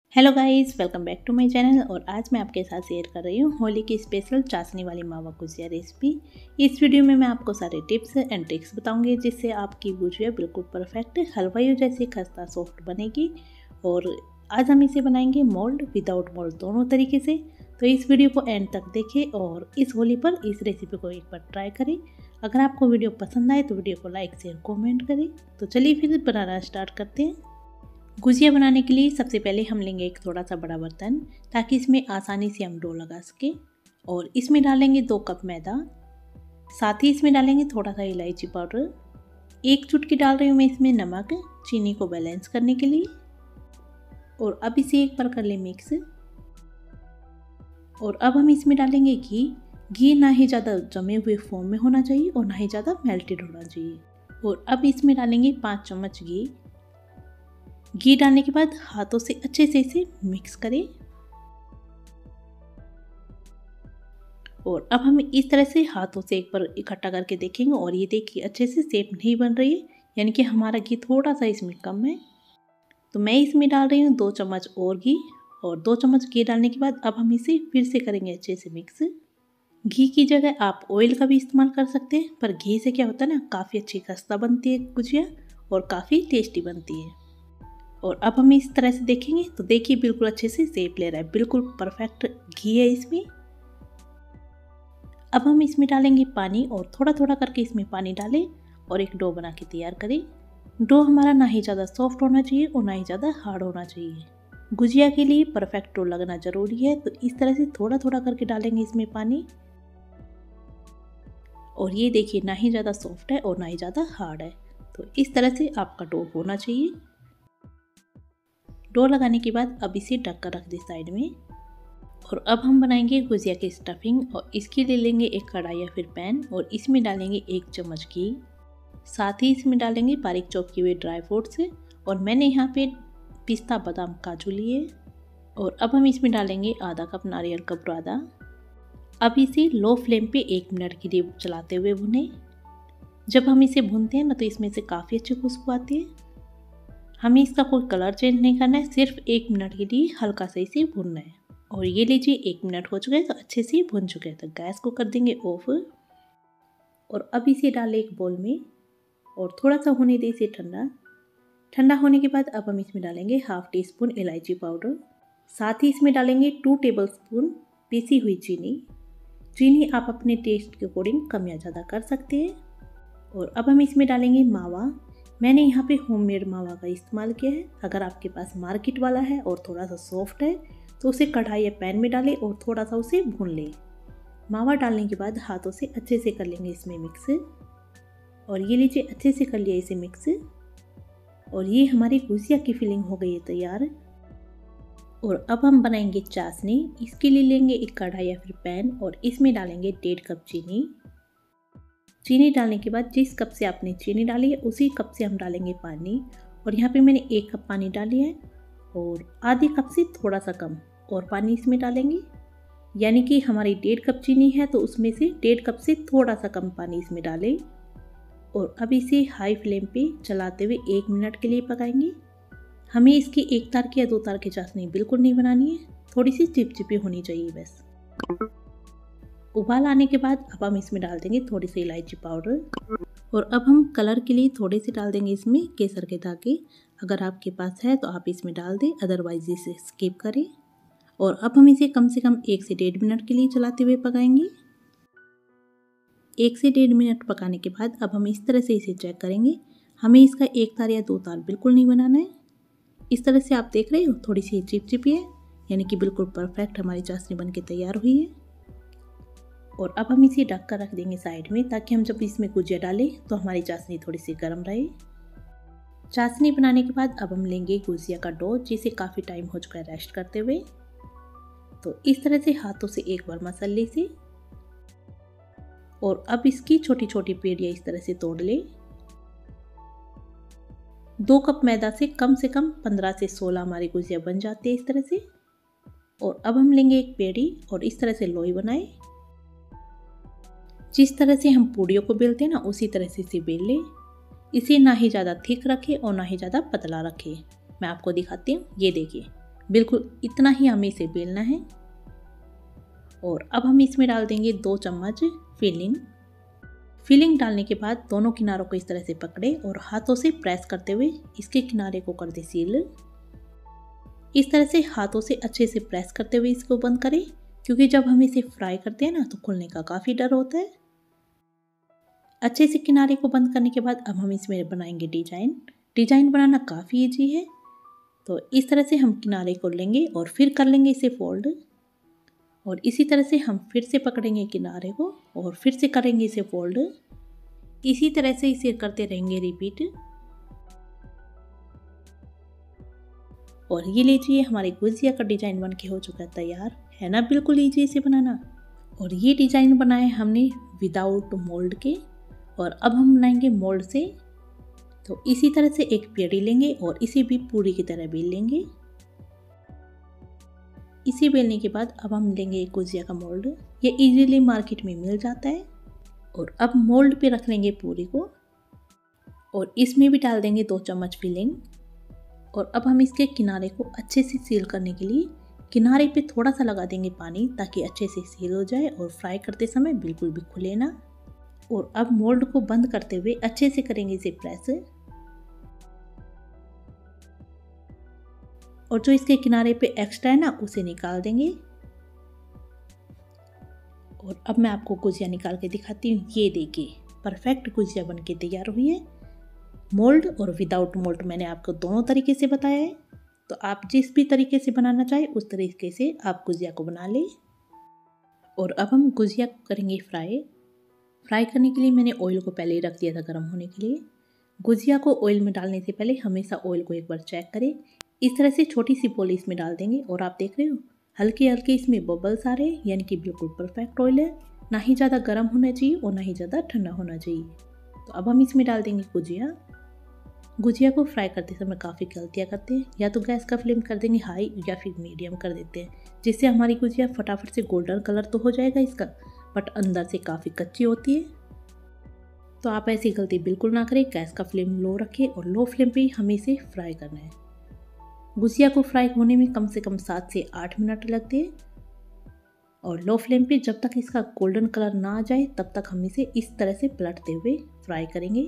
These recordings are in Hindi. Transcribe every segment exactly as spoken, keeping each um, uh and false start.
Hello guys, welcome back to my channel. और आज मैं आपके साथ शेयर कर रही हूँ होली की स्पेशल चाशनी वाली मावा गुजिया रेसिपी। इस वीडियो में मैं आपको सारे टिप्स एंड ट्रिक्स बताऊंगी जिससे आपकी गुजिया बिल्कुल परफेक्ट हलवाइयों जैसी खस्ता सॉफ्ट बनेगी। और आज हम इसे बनाएंगे मोल्ड विदाउट मोल्ड दोनों तरीके से। तो इस वीडियो को एंड तक देखें और इस होली पर इस रेसिपी को एक बार ट्राई करें। अगर आपको वीडियो पसंद आए तो वीडियो को लाइक शेयर कॉमेंट करें। तो चलिए फिर बनाना स्टार्ट करते हैं। गुजिया बनाने के लिए सबसे पहले हम लेंगे एक थोड़ा सा बड़ा बर्तन ताकि इसमें आसानी से हम डो लगा सकें। और इसमें डालेंगे दो कप मैदा, साथ ही इसमें डालेंगे थोड़ा सा इलायची पाउडर, एक चुटकी डाल रही हूँ मैं इसमें नमक चीनी को बैलेंस करने के लिए। और अब इसे एक बार कर लें मिक्स। और अब हम इसमें डालेंगे घी। घी ना ही ज़्यादा जमे हुए फॉर्म में होना चाहिए और ना ही ज़्यादा मेल्टेड होना चाहिए। और अब इसमें डालेंगे पाँच चम्मच घी। घी डालने के बाद हाथों से अच्छे से इसे मिक्स करें। और अब हम इस तरह से हाथों से एक बार इकट्ठा करके देखेंगे। और ये देखिए अच्छे से शेप नहीं बन रही है, यानी कि हमारा घी थोड़ा सा इसमें कम है। तो मैं इसमें डाल रही हूँ दो चम्मच और घी। और दो चम्मच घी डालने के बाद अब हम इसे फिर से करेंगे अच्छे से मिक्स। घी की जगह आप ऑयल का भी इस्तेमाल कर सकते हैं, पर घी से क्या होता है ना, काफ़ी अच्छी खस्ता बनती है गुजिया और काफ़ी टेस्टी बनती है। और अब हम इस तरह से देखेंगे तो देखिए बिल्कुल अच्छे से शेप ले रहा है, बिल्कुल परफेक्ट घी है इसमें। अब हम इसमें डालेंगे पानी और थोड़ा थोड़ा करके इसमें पानी डालें और एक डो बना के तैयार करें। डो हमारा ना ही ज़्यादा सॉफ्ट होना चाहिए और ना ही ज़्यादा हार्ड होना चाहिए। गुजिया के लिए परफेक्ट डो लगना ज़रूरी है। तो इस तरह से थोड़ा थोड़ा करके डालेंगे इसमें पानी। और ये देखिए ना ही ज़्यादा सॉफ्ट है और ना ही ज़्यादा हार्ड है। तो इस तरह से आपका डो होना चाहिए। डो लगाने के बाद अब इसे ढक कर रख दें साइड में। और अब हम बनाएंगे गुजिया की स्टफिंग। और इसके लिए लेंगे एक कढ़ाई या फिर पैन और इसमें डालेंगे एक चम्मच घी। साथ ही इसमें डालेंगे बारीक चॉप किए हुए ड्राई फ्रूट्स। और मैंने यहाँ पे पिस्ता बादाम काजू लिए। और अब हम इसमें डालेंगे आधा कप नारियल का बुरादा। अब इसे लो फ्लेम पे एक मिनट के लिए चलाते हुए भुनें। जब हम इसे भूनते हैं ना तो इसमें से काफ़ी अच्छी खुशबू आती है। हमें इसका कोई कलर चेंज नहीं करना है, सिर्फ एक मिनट के लिए हल्का सा इसे भूनना है। और ये लीजिए एक मिनट हो चुके हैं तो अच्छे से भुन चुके हैं। तो गैस को कर देंगे ऑफ। और अब इसे डालें एक बोल में और थोड़ा सा होने दें इसे ठंडा। ठंडा होने के बाद अब हम इसमें डालेंगे हाफ टी स्पून इलायची पाउडर। साथ ही इसमें डालेंगे टू टेबल स्पून पीसी हुई चीनी। चीनी आप अपने टेस्ट के अकॉर्डिंग कम या ज़्यादा कर सकते हैं। और अब हम इसमें डालेंगे मावा। मैंने यहाँ पे होममेड मावा का इस्तेमाल किया है। अगर आपके पास मार्केट वाला है और थोड़ा सा सॉफ्ट है तो उसे कढ़ाई या पैन में डालें और थोड़ा सा उसे भून लें। मावा डालने के बाद हाथों से अच्छे से कर लेंगे इसमें मिक्स। और ये लीजिए अच्छे से कर लिया इसे मिक्स। और ये हमारी गुजिया की फिलिंग हो गई है तैयार। और अब हम बनाएंगे चाशनी। इसके लिए लेंगे एक कढ़ाई या फिर पैन और इसमें डालेंगे डेढ़ कप चीनी। चीनी डालने के बाद जिस कप से आपने चीनी डाली है उसी कप से हम डालेंगे पानी। और यहाँ पे मैंने एक कप पानी डाली है और आधी कप से थोड़ा सा कम और पानी इसमें डालेंगे। यानी कि हमारी डेढ़ कप चीनी है तो उसमें से डेढ़ कप से थोड़ा सा कम पानी इसमें डालें। और अब इसे हाई फ्लेम पे चलाते हुए एक मिनट के लिए पकाएंगे। हमें इसकी एक तार की या दो तार की चाशनी बिल्कुल नहीं बनानी है, थोड़ी सी चिपचिपी होनी चाहिए बस। उबाल आने के बाद अब हम इसमें डाल देंगे थोड़ी सी इलायची पाउडर। और अब हम कलर के लिए थोड़े से डाल देंगे इसमें केसर के धागे। अगर आपके पास है तो आप इसमें डाल दें, अदरवाइज इसे स्किप करें। और अब हम इसे कम से कम एक से डेढ़ मिनट के लिए चलाते हुए पकाएंगे। एक से डेढ़ मिनट पकाने के बाद अब हम इस तरह से इसे चेक करेंगे। हमें इसका एक तार या दो तार बिल्कुल नहीं बनाना है। इस तरह से आप देख रहे हो थोड़ी सी चिपचिपी है, यानी कि बिल्कुल परफेक्ट हमारी चाशनी बन के तैयार हुई है। और अब हम इसे ढक कर रख देंगे साइड में ताकि हम जब इसमें गुजिया डालें तो हमारी चाशनी थोड़ी सी गर्म रहे। चाशनी बनाने के बाद अब हम लेंगे गुजिया का डो, जिसे काफ़ी टाइम हो चुका है रेस्ट करते हुए। तो इस तरह से हाथों से एक बार मसल लें इसे। और अब इसकी छोटी छोटी पेड़ियाँ इस तरह से तोड़ लें। दो कप मैदा से कम से कम पंद्रह से सोलह हमारी गुजिया बन जाती है इस तरह से। और अब हम लेंगे एक पेड़ी और इस तरह से लोई बनाएं। जिस तरह से हम पूड़ियों को बेलते हैं ना उसी तरह से इसे बेल लें। इसे ना ही ज़्यादा थिक रखें और ना ही ज़्यादा पतला रखें। मैं आपको दिखाती हूँ, ये देखिए बिल्कुल इतना ही हमें इसे बेलना है। और अब हम इसमें डाल देंगे दो चम्मच फिलिंग। फिलिंग डालने के बाद दोनों किनारों को इस तरह से पकड़े और हाथों से प्रेस करते हुए इसके किनारे को कर दे सील। इस तरह से हाथों से अच्छे से प्रेस करते हुए इसको बंद करें, क्योंकि जब हम इसे फ्राई करते हैं ना तो खुलने का काफ़ी डर होता है। अच्छे से किनारे को बंद करने के बाद अब हम इसमें बनाएंगे डिजाइन। डिजाइन बनाना काफ़ी इजी है। तो इस तरह से हम किनारे को लेंगे और फिर कर लेंगे इसे फोल्ड, और इसी तरह से हम फिर से पकड़ेंगे किनारे को और फिर से करेंगे इसे फोल्ड। इसी तरह से इसे करते रहेंगे रिपीट। और ये लीजिए हमारे गुजिया का डिज़ाइन बन के हो चुका है तैयार, है ना बिल्कुल ईजी इसे बनाना। और ये डिज़ाइन बनाए हमने विदाउट मोल्ड के। और अब हम बनाएंगे मोल्ड से। तो इसी तरह से एक पेड़ी लेंगे और इसे भी पूरी की तरह बेल लेंगे। इसे बेलने के बाद अब हम लेंगे एक गुजिया का मोल्ड। ये इजीली मार्केट में मिल जाता है। और अब मोल्ड पे रख लेंगे पूरी को और इसमें भी डाल देंगे दो चम्मच फिलिंग। और अब हम इसके किनारे को अच्छे से सील करने के लिए किनारे पे थोड़ा सा लगा देंगे पानी, ताकि अच्छे से सील हो जाए और फ्राई करते समय बिल्कुल भी खुले ना। और अब मोल्ड को बंद करते हुए अच्छे से करेंगे इसे प्रेस। और जो इसके किनारे पे एक्स्ट्रा है ना उसे निकाल देंगे। और अब मैं आपको गुजिया निकाल के दिखाती हूँ। ये देखिए परफेक्ट गुजिया बन के तैयार हुई है। मोल्ड और विदाउट मोल्ड मैंने आपको दोनों तरीके से बताया है। तो आप जिस भी तरीके से बनाना चाहे उस तरीके से आप गुजिया को बना लें। और अब हम गुजिया को करेंगे फ्राई। फ्राई करने के लिए मैंने ऑयल को पहले ही रख दिया था गर्म होने के लिए। गुजिया को ऑयल में डालने से पहले हमेशा ऑयल को एक बार चेक करें। इस तरह से छोटी सी बोली इसमें डाल देंगे और आप देख रहे हो हल्के हल्के इसमें बबल्स आ रहे हैं, यानी कि बिल्कुल परफेक्ट ऑयल है। ना ही ज़्यादा गर्म होना चाहिए और ना ही ज़्यादा ठंडा होना चाहिए। तो अब हम इसमें डाल देंगे गुजिया। गुजिया को फ्राई करते समय काफ़ी गलतियाँ करते हैं, या तो गैस का फ्लेम कर देंगे हाई या फिर मीडियम कर देते हैं, जिससे हमारी गुजिया फटाफट से गोल्डन कलर तो हो जाएगा इसका, बट अंदर से काफ़ी कच्ची होती है। तो आप ऐसी गलती बिल्कुल ना करें। गैस का फ्लेम लो रखें और लो फ्लेम पे ही हमें इसे फ्राई करना है। गुजिया को फ्राई होने में कम से कम सात से आठ मिनट लगते हैं। और लो फ्लेम पे जब तक इसका गोल्डन कलर ना आ जाए तब तक हम इसे इस तरह से पलटते हुए फ्राई करेंगे।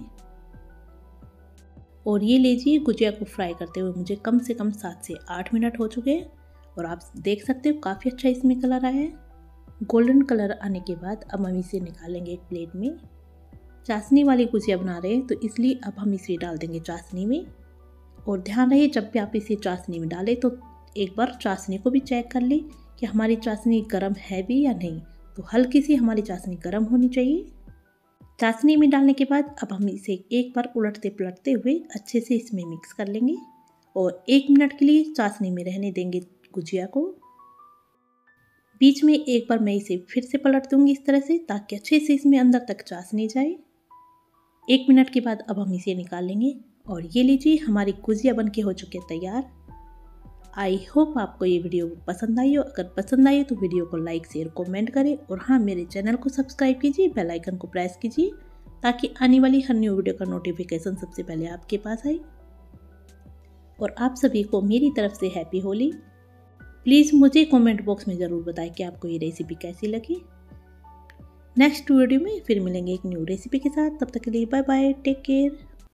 और ये लीजिए गुजिया को फ्राई करते हुए मुझे कम से कम सात से आठ मिनट हो चुके हैं। और आप देख सकते हो काफ़ी अच्छा इसमें कलर आया है। गोल्डन कलर आने के बाद अब हम इसे निकालेंगे एक प्लेट में। चाशनी वाली गुजिया बना रहे हैं तो इसलिए अब हम इसे डाल देंगे चाशनी में। और ध्यान रहे जब भी आप इसे चाशनी में डालें तो एक बार चाशनी को भी चेक कर लें कि हमारी चाशनी गर्म है भी या नहीं। तो हल्की सी हमारी चाशनी गर्म होनी चाहिए। चाशनी में डालने के बाद अब हम इसे एक बार उलटते पलटते हुए अच्छे से इसमें मिक्स कर लेंगे और एक मिनट के लिए चाशनी में रहने देंगे गुजिया को। बीच में एक बार मैं इसे फिर से पलट दूंगी इस तरह से, ताकि अच्छे से इसमें अंदर तक चाशनी जाए। एक मिनट के बाद अब हम इसे निकाल लेंगे। और ये लीजिए हमारी गुजिया बन के हो चुके हैं तैयार। आई होप आपको ये वीडियो पसंद आई हो। अगर पसंद आई हो तो वीडियो को लाइक शेयर कमेंट करें। और हाँ, मेरे चैनल को सब्सक्राइब कीजिए, बेल आइकन को प्रेस कीजिए, ताकि आने वाली हर न्यू वीडियो का नोटिफिकेशन सबसे पहले आपके पास आए। और आप सभी को मेरी तरफ से हैप्पी होली। प्लीज़ मुझे कमेंट बॉक्स में ज़रूर बताएं कि आपको ये रेसिपी कैसी लगी। नेक्स्ट वीडियो में फिर मिलेंगे एक न्यू रेसिपी के साथ। तब तक के लिए बाय बाय, टेक केयर।